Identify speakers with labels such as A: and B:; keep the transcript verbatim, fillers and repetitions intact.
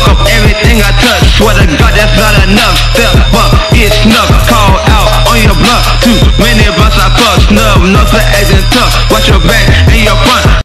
A: fuck up everything I touch. Swear to God, that's not enough. Step up, get snuck, call out on your bluff. Too many blunts I fuck, snub, nuts for acting tough. Watch your back and your front.